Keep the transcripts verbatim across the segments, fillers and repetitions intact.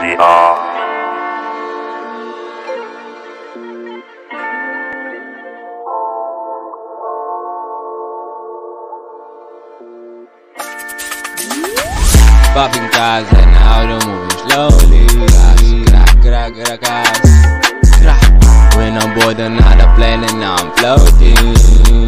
kenuthia. Popping cars and now they're moving slowly. Crack, crack, crack, crack, crack. When I'm bored another plane and now I'm floating.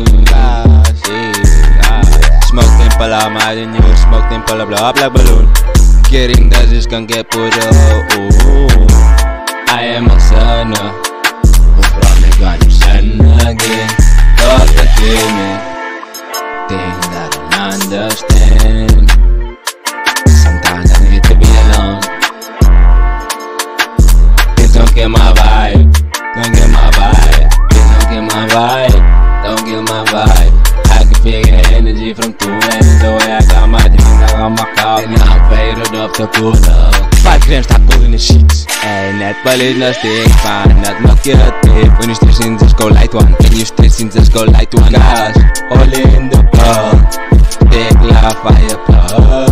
Smoke them pala, mad in you. Smoke them pala, blow up like balloon. Getting that just can get put up. Ooh, I am a sinner. Who probably got you sin again. Talk the thing, thing that I don't understand. Sometimes I need to be alone. Please don't kill my vibe. Don't kill my vibe. Please don't kill my vibe. Don't kill my vibe. I can feel your energy from two ends. The way I got my drink, I got my cup, and I'm faded up to cool up. Five grams staat cold in the sheets. Hey, net wel is nog steeds fijn. Net nog je het tape. When you stay in, just go light one. When you stay in, just go light one. Guys, all in the club. Take life, fire club.